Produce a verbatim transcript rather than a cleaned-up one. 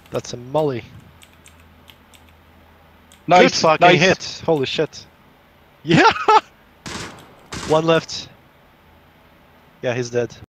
That's a molly. Nice, Good fucking nice. hit. Holy shit. Yeah! One left. Yeah, he's dead.